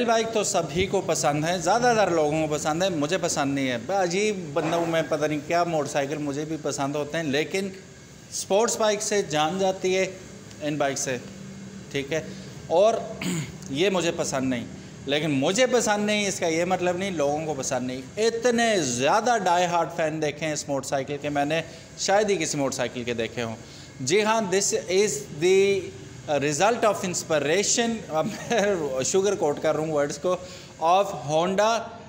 Trail bike तो सभी को पसंद है, ज़्यादातर लोगों को पसंद है, मुझे पसंद नहीं है। अजीब बंदा हूँ मैं, पता नहीं क्या मोटरसाइकिल मुझे भी पसंद होते हैं, लेकिन स्पोर्ट्स बाइक से जान जाती है इन बाइक से, ठीक है। और ये मुझे पसंद नहीं, लेकिन मुझे पसंद नहीं इसका ये मतलब नहीं लोगों को पसंद नहीं। इतने ज़्यादा डाई हार्ड फ़ैन देखे हैं इस मोटरसाइकिल के, मैंने शायद ही किसी मोटरसाइकिल के देखे हों। जी हाँ, this is the result of inspiration, अब मैं शुगर कोट कर रहा हूँ वर्ड्स को, ऑफ होंडा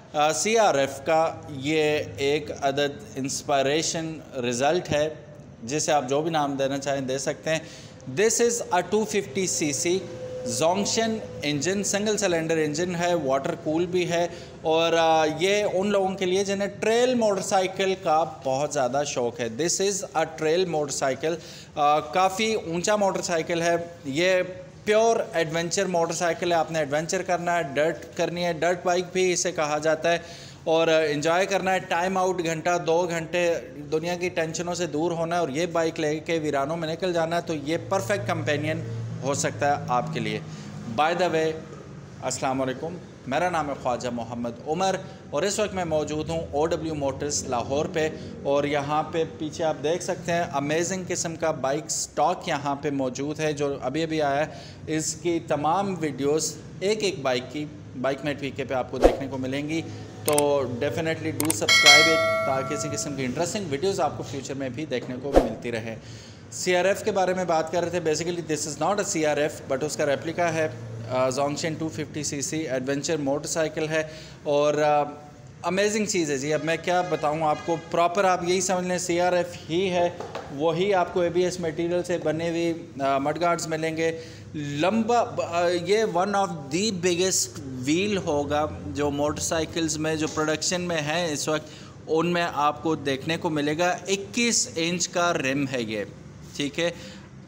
CRF का ये एक अदद इंस्पिरेशन रिज़ल्ट है, जिसे आप जो भी नाम देना चाहें दे सकते हैं। This is a 250cc Zongshen engine, single cylinder engine है, वाटर कूल भी है। और ये उन लोगों के लिए जिन्हें ट्रेल मोटरसाइकिल का बहुत ज़्यादा शौक़ है। This is a trail motorcycle, काफ़ी ऊंचा मोटरसाइकिल है। ये प्योर एडवेंचर मोटरसाइकिल है, आपने एडवेंचर करना है, डर्ट करनी है, डर्ट बाइक भी इसे कहा जाता है, और इन्जॉय करना है। टाइम आउट घंटा 2 घंटे दुनिया की टेंशनों से दूर होना है और ये बाइक लेके वीरानों में निकल जाना है, तो ये परफेक्ट कंपेनियन हो सकता है आपके लिए। बाय द वे, अस्सलाम वालेकुम, मेरा नाम है ख्वाजा मोहम्मद उमर और इस वक्त मैं मौजूद हूँ OW मोटर्स लाहौर पे। और यहाँ पे पीछे आप देख सकते हैं अमेजिंग किस्म का बाइक स्टॉक यहाँ पे मौजूद है जो अभी अभी आया है। इसकी तमाम वीडियोस एक बाइक की बाइकमेट वीके पे आपको देखने को मिलेंगी, तो डेफिनेटली डू सब्सक्राइब इट ताकि किसी किस्म की इंटरेस्टिंग वीडियोस आपको फ्यूचर में भी देखने को मिलती रहे। CRF के बारे में बात कर रहे थे। Basically this is not a CRF but उसका रेप्लिका है। जोंक्शन 250cc एडवेंचर मोटरसाइकिल है और अमेजिंग चीज़ है जी। अब मैं क्या बताऊं आपको, प्रॉपर आप यही समझ लें CRF ही है, वही आपको ABS मटेरियल से बने हुए मड गार्ड्स मिलेंगे। लंबा ये one of the biggest wheel होगा जो मोटरसाइकिल्स में जो प्रोडक्शन में है इस वक्त, उनमें आपको देखने को मिलेगा। 21 इंच का रिम है ये, ठीक है।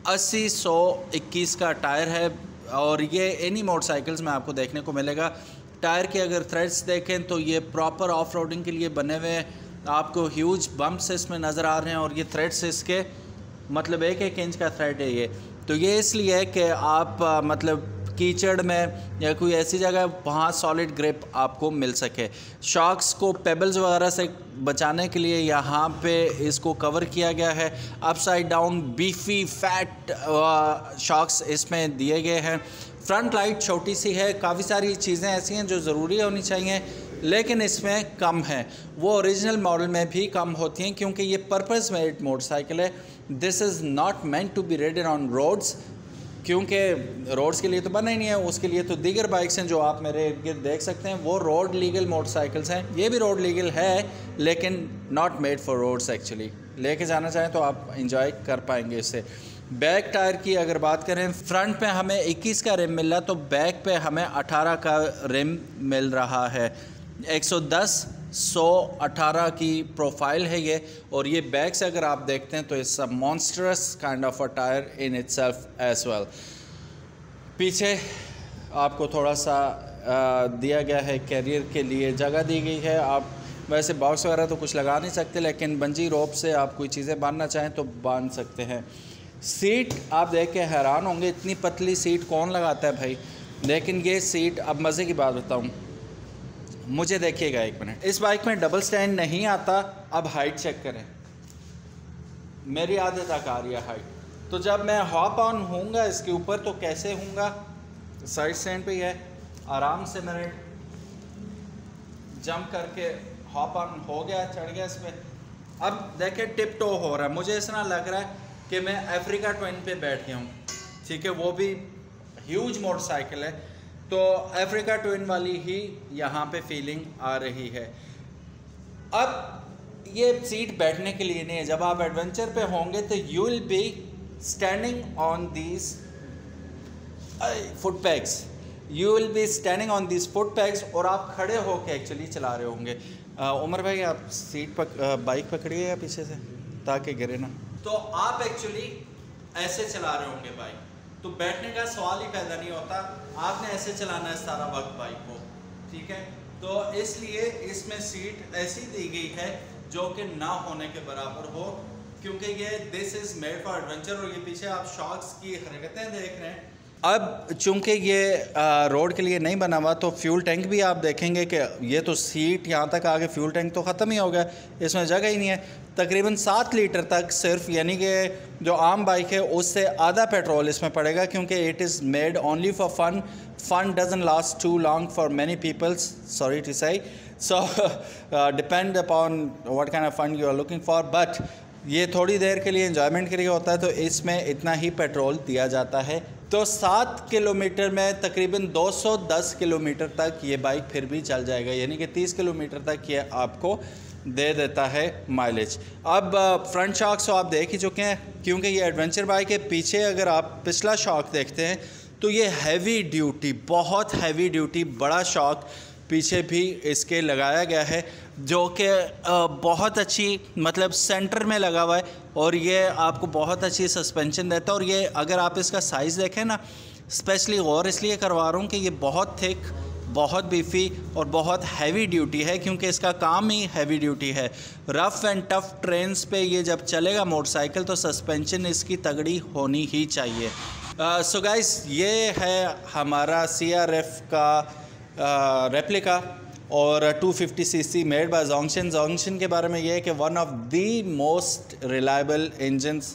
80-100-21 का टायर है और ये इन्हीं मोटरसाइकिल्स में आपको देखने को मिलेगा। टायर के अगर थ्रेड्स देखें तो ये प्रॉपर ऑफ रोडिंग के लिए बने हुए हैं। आपको ह्यूज बम्प्स इसमें नज़र आ रहे हैं और ये थ्रेड्स इसके मतलब 1-1 इंच का थ्रेड है ये। तो ये इसलिए है कि आप मतलब कीचड़ में या कोई ऐसी जगह वहाँ सॉलिड ग्रिप आपको मिल सके। शॉक्स को पेबल्स वगैरह से बचाने के लिए यहाँ पे इसको कवर किया गया है। Upside down beefy fat shocks इसमें दिए गए हैं। फ्रंट लाइट छोटी सी है, काफ़ी सारी चीज़ें ऐसी हैं जो ज़रूरी होनी चाहिए लेकिन इसमें कम है, वो ओरिजिनल मॉडल में भी कम होती हैं क्योंकि ये पर्पस मेड मोटरसाइकिल है। This is not meant to be ridden on roads, क्योंकि रोड्स के लिए तो बना ही नहीं है, उसके लिए तो दीगर बाइक्स हैं जो आप मेरे इर्द गिर्द देख सकते हैं, वो रोड लीगल मोटरसाइकिल्स हैं। ये भी रोड लीगल है लेकिन not made for roads actually. लेके जाना चाहें तो आप इंजॉय कर पाएंगे इससे। बैक टायर की अगर बात करें, फ्रंट पे हमें 21 का रिम मिल रहा है, तो बैक पे हमें 18 का रिम मिल रहा है। 110-100-18 की प्रोफाइल है ये, और ये बैक से अगर आप देखते हैं तो it's a monstrous kind of a tyre in itself as well. पीछे आपको थोड़ा सा दिया गया है, कैरियर के लिए जगह दी गई है। आप वैसे बॉक्स वगैरह तो कुछ लगा नहीं सकते, लेकिन बंजी रोप से आप कोई चीज़ें बांधना चाहें तो बांध सकते हैं। सीट आप देख के हैरान होंगे, इतनी पतली सीट कौन लगाता है भाई, लेकिन ये सीट, अब मज़े की बात बताऊँ, मुझे देखिएगा एक मिनट, इस बाइक में डबल स्टैंड नहीं आता। अब हाइट चेक करें, मेरी आदत तक आ रही है हाइट, तो जब मैं हॉप ऑन होऊंगा इसके ऊपर तो कैसे होऊंगा, साइड स्टैंड पे ही है, आराम से मैंने जंप करके हॉप ऑन हो गया, चढ़ गया इसमें। अब देखें टिप टो हो रहा है, मुझे ऐसा लग रहा है कि मैं अफ्रीका ट्विन पे बैठ गया हूँ, ठीक है। वो भी ह्यूज मोटरसाइकिल है, तो अफ्रीका ट्विन वाली ही यहाँ पे फीलिंग आ रही है। अब ये सीट बैठने के लिए नहीं है, जब आप एडवेंचर पे होंगे तो you will be standing on these foot pegs, you will be standing on these foot pegs, और आप खड़े होकर एक्चुअली चला रहे होंगे। उमर भाई आप सीट पर बाइक पकड़िए या पीछे से ताकि गिरे ना, तो आप एक्चुअली ऐसे चला रहे होंगे बाइक, तो बैठने का सवाल ही पैदा नहीं होता, आपने ऐसे चलाना है सारा वक्त बाइक को, ठीक है। तो इसलिए इसमें सीट ऐसी दी गई है जो कि ना होने के बराबर हो, क्योंकि ये this is made for adventure. और ये पीछे आप शॉक्स की हरकतें देख रहे हैं, अब चूंकि ये रोड के लिए नहीं बना हुआ, तो फ्यूल टैंक भी आप देखेंगे कि ये तो सीट यहाँ तक आगे फ्यूल टैंक तो ख़त्म ही हो गया, इसमें जगह ही नहीं है। तकरीबन 7 लीटर तक सिर्फ, यानी कि जो आम बाइक है उससे आधा पेट्रोल इसमें पड़ेगा, क्योंकि it is made only for fun. Fun doesn't last too long for many peoples, sorry to say. So depend upon what kind of fun you are looking for, but ये थोड़ी देर के लिए एंजॉयमेंट के लिए होता है, तो इसमें इतना ही पेट्रोल दिया जाता है। तो 7 किलोमीटर में तकरीबन 210 किलोमीटर तक ये बाइक फिर भी चल जाएगा, यानी कि 30 किलोमीटर तक ये आपको दे देता है माइलेज। अब फ्रंट शॉक्स तो आप देख ही चुके हैं, क्योंकि ये एडवेंचर बाइक है। पीछे अगर आप पिछला शॉक देखते हैं तो ये हैवी ड्यूटी, बहुत हैवी ड्यूटी बड़ा शॉक पीछे भी इसके लगाया गया है, जो कि बहुत अच्छी, मतलब सेंटर में लगा हुआ है, और ये आपको बहुत अच्छी सस्पेंशन देता है। और ये अगर आप इसका साइज़ देखें ना, स्पेशली गौर इसलिए करवा रहा हूँ कि ये बहुत थिक, बहुत बीफी और बहुत हैवी ड्यूटी है, क्योंकि इसका काम ही हैवी ड्यूटी है। रफ़ एंड टफ़ ट्रेन्स पे ये जब चलेगा मोटरसाइकिल, तो सस्पेंशन इसकी तगड़ी होनी ही चाहिए। सो गाइस, ये है हमारा CRF का रेप्लिका और 250 cc made by Zongshen. Zongshen के बारे में ये है कि one of the most reliable engines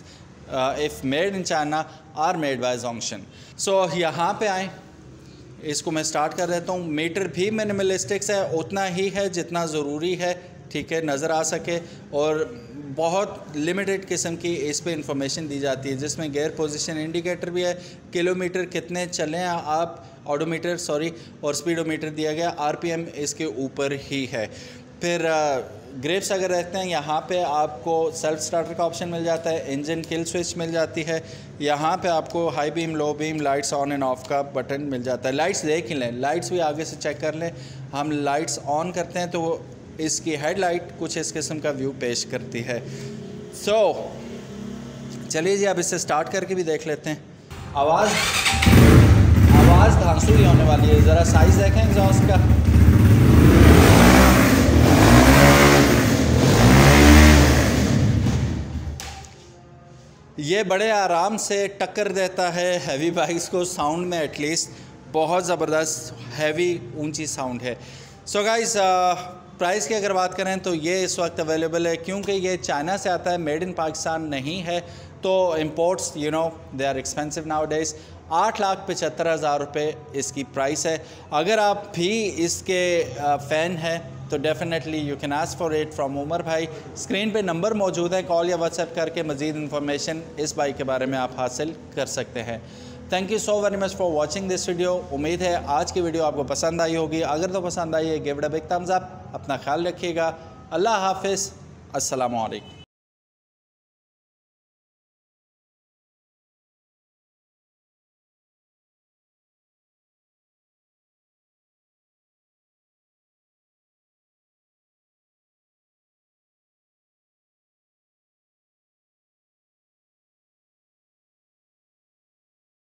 if made in China are made by Zongshen. So यहाँ पे आएँ, इसको मैं स्टार्ट कर देता हूँ। मीटर भी मिनिमलिस्टिक्स है, उतना ही है जितना ज़रूरी है, ठीक है, नज़र आ सके, और बहुत लिमिटेड किस्म की इस पे इंफॉर्मेशन दी जाती है, जिसमें गियर पोजीशन इंडिकेटर भी है, किलोमीटर कितने चले हैं आप, ऑडोमीटर सॉरी, और स्पीडोमीटर दिया गया, RPM इसके ऊपर ही है। फिर ग्रिप्स अगर रहते हैं, यहाँ पे आपको सेल्फ स्टार्टर का ऑप्शन मिल जाता है, इंजन किल स्विच मिल जाती है, यहाँ पे आपको high beam, low beam, lights on and off का बटन मिल जाता है। लाइट्स देख ही लें, लाइट्स भी आगे से चेक कर लें। हम लाइट्स ऑन करते हैं तो इसकी हेडलाइट कुछ इस किस्म का व्यू पेश करती है। सो चलिए जी, अब इसे स्टार्ट करके भी देख लेते हैं। आवाज़ धांसुली होने वाली है, ज़रा साइज़ देखें एग्जॉस्ट का। ये बड़े आराम से टक्कर देता है हैवी बाइक्स को साउंड में, एटलीस्ट बहुत ज़बरदस्त हैवी ऊंची साउंड है। सो गाइस, प्राइस की अगर बात करें तो ये इस वक्त अवेलेबल है, क्योंकि ये चाइना से आता है, मेड इन पाकिस्तान नहीं है, तो imports you know they are expensive nowadays. 8,75,000 रुपये इसकी प्राइस है। अगर आप भी इसके फ़ैन हैं तो definitely you can ask for it from Umar भाई। स्क्रीन पे नंबर मौजूद है, कॉल या व्हाट्सएप करके मज़ीद इन्फॉर्मेशन इस बाइक के बारे में आप हासिल कर सकते हैं। Thank you so very much for watching this video. उम्मीद है आज की वीडियो आपको पसंद आई होगी। अगर तो पसंद आई है, give it a big thumbs up. अपना ख्याल रखिएगा। अल्लाह हाफिज़, अस्सलामु अलैकुम।